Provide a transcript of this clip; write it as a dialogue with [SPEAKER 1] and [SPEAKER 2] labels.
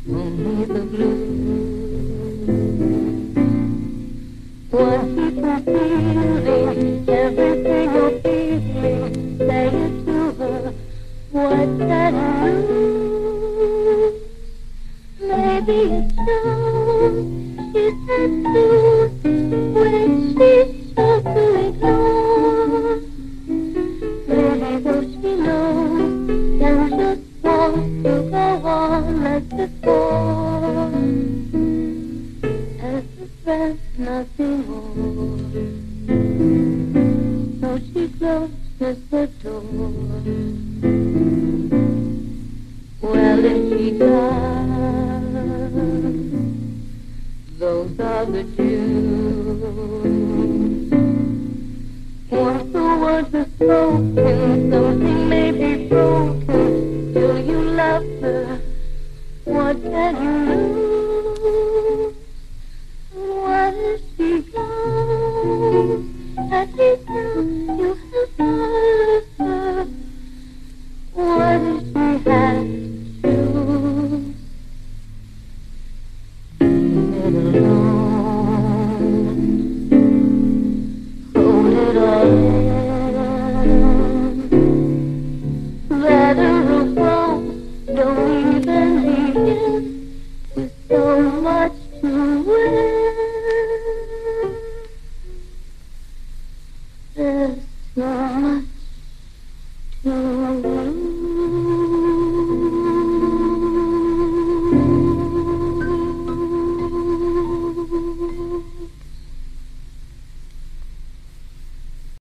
[SPEAKER 1] only the blue. What people feeling, everything you're feeling, say it to her. What can you do? Maybe it's true, she said soon, when she's so to ignore. Maybe though she knows, and just wants to go on as before, as a friend, nothing more. So she closes the door. Well, if she does, those are the Jews. Once the words are spoken, something may be broken. Till you love her, what can you